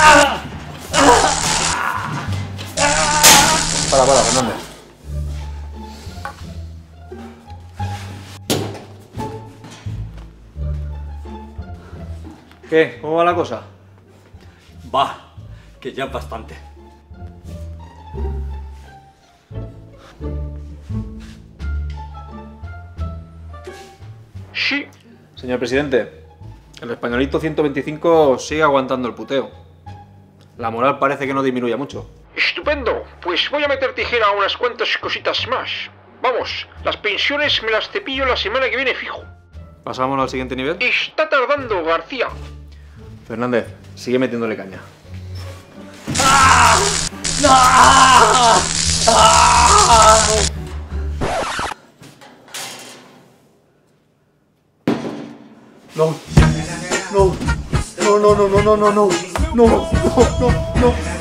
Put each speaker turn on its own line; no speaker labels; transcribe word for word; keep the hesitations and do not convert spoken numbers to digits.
Para, para, Fernández. ¿Qué? ¿Cómo va la cosa?
Va, que ya es bastante.
Sí.
Señor presidente, el españolito ciento veinticinco sigue aguantando el puteo. La moral parece que no disminuye mucho.
Estupendo. Pues voy a meter tijera a unas cuantas cositas más. Vamos, las pensiones me las cepillo la semana que viene fijo.
¿Pasamos al siguiente nivel?
Está tardando, García.
Fernández, sigue metiéndole caña. No. No. No, no, no, no, no, no, no. No, no, no, no.